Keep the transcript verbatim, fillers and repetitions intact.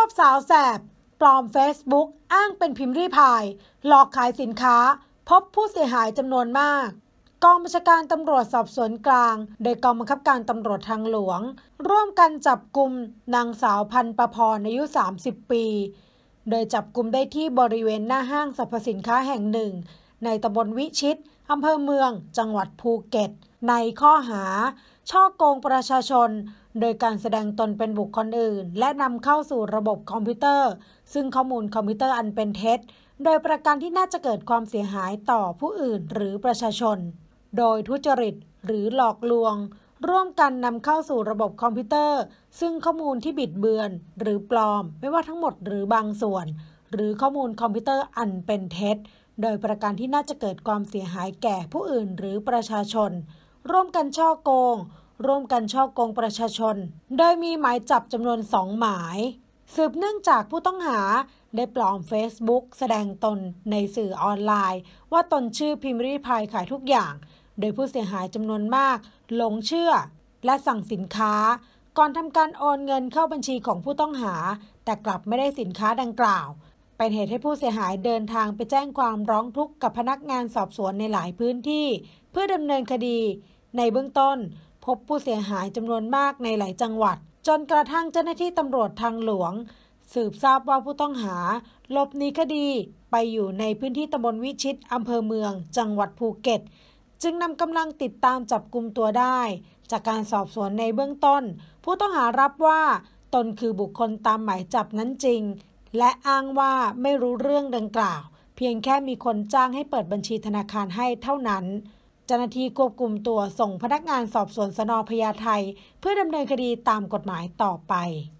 วบสาวแสบปลอม Facebook อ้างเป็นพิมพ์รีพายหลอกขายสินค้าพบผู้เสียหายจำนวนมากกองบัญชาการตำรวจสอบสวนกลางโดยกองบังคับการตำรวจทางหลวงร่วมกันจับกุมนางสาวพันประพรอายุสามสิบปีโดยจับกุมได้ที่บริเวณหน้าห้างสรรพสินค้าแห่งหนึ่งในตำบลวิชิตอำเภอเมืองจังหวัดภูเก็ตในข้อหาฉ้อโกงประชาชนโดยการแสดงตนเป็นบุคคลอื่นและนำเข้าสู่ระบบคอมพิวเตอร์ซึ่งข้อมูลคอมพิวเตอร์อันเป็นเท็จโดยประการที่น่าจะเกิดความเสียหายต่อผู้อื่นหรือประชาชนโดยทุจริตหรือหลอกลวงร่วมกันนำเข้าสู่ระบบคอมพิวเตอร์ซึ่งข้อมูลที่บิดเบือนหรือปลอมไม่ว่าทั้งหมดหรือบางส่วนหรือข้อมูลคอมพิวเตอร์อันเป็นเท็จโดยประการที่น่าจะเกิดความเสียหายแก่ผู้อื่นหรือประชาชนร่วมกันฉ้อโกงร่วมกันฉ้อโกงประชาชนโดยมีหมายจับจำนวนสองหมายสืบเนื่องจากผู้ต้องหาได้ปลอม Facebook แสดงตนในสื่อออนไลน์ว่าตนชื่อพิมพ์รีพายขายทุกอย่างโดยผู้เสียหายจำนวนมากหลงเชื่อและสั่งสินค้าก่อนทำการโอนเงินเข้าบัญชีของผู้ต้องหาแต่กลับไม่ได้สินค้าดังกล่าวเป็นเหตุให้ผู้เสียหายเดินทางไปแจ้งความร้องทุกข์กับพนักงานสอบสวนในหลายพื้นที่เพื่อดำเนินคดีในเบื้องต้นพบผู้เสียหายจำนวนมากในหลายจังหวัดจนกระทั่งเจ้าหน้าที่ตำรวจทางหลวงสืบทราบว่าผู้ต้องหาหลบหนีคดีไปอยู่ในพื้นที่ตำบลวิชิตอำเภอเมืองจังหวัดภูเก็ตจึงนำกำลังติดตามจับกุมตัวได้จากการสอบสวนในเบื้องต้นผู้ต้องหารับว่าตนคือบุคคลตามหมายจับนั้นจริงและอ้างว่าไม่รู้เรื่องดังกล่าวเพียงแค่มีคนจ้างให้เปิดบัญชีธนาคารให้เท่านั้นเจ้าหน้าที่ควบคุมตัวส่งพนักงานสอบสวนสน.พญาไทเพื่อดำเนินคดีตามกฎหมายต่อไป